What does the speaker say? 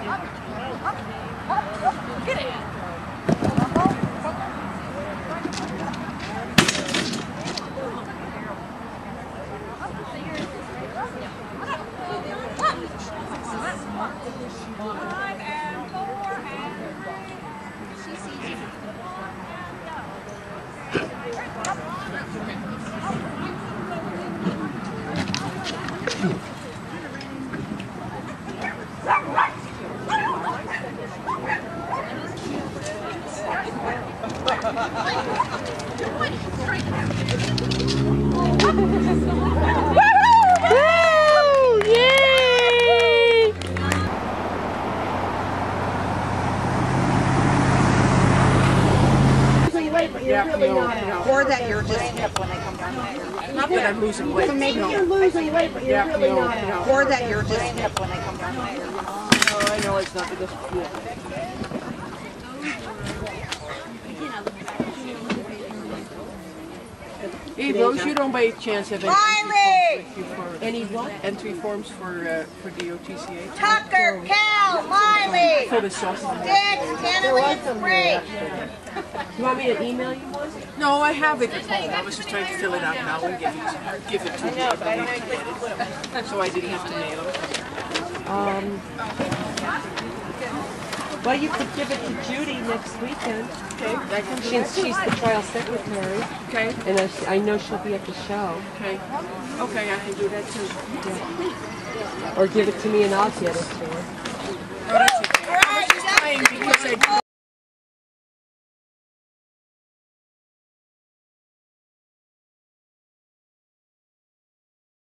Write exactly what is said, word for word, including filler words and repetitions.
Or that you're just not that I'm losing weight. so maybe no. you're losing weight, but you're Yeah, really no, not. no. Or that you're just when they come down there. No, I know it's not because yeah. Hey Rose, you don't by chance have any Miley! entry forms with you for Any what? entry forms for uh, for D O T C A? Tucker, Cal, Miley! For the sausage. Dick, Tannerly, Spray. You want me to email you one? No, I have it at home. I was just trying to fill it out now and give it give it to you. I believe to get it. So I didn't have to mail it. Um, well, you could give it to Judy next weekend. Okay, I can do Since that. she's the trial secretary, Okay, and I, I know she'll be at the show. okay, okay, I can do that too. Or give it to me and I'll get it to her. Oh, that's okay. I was just trying because I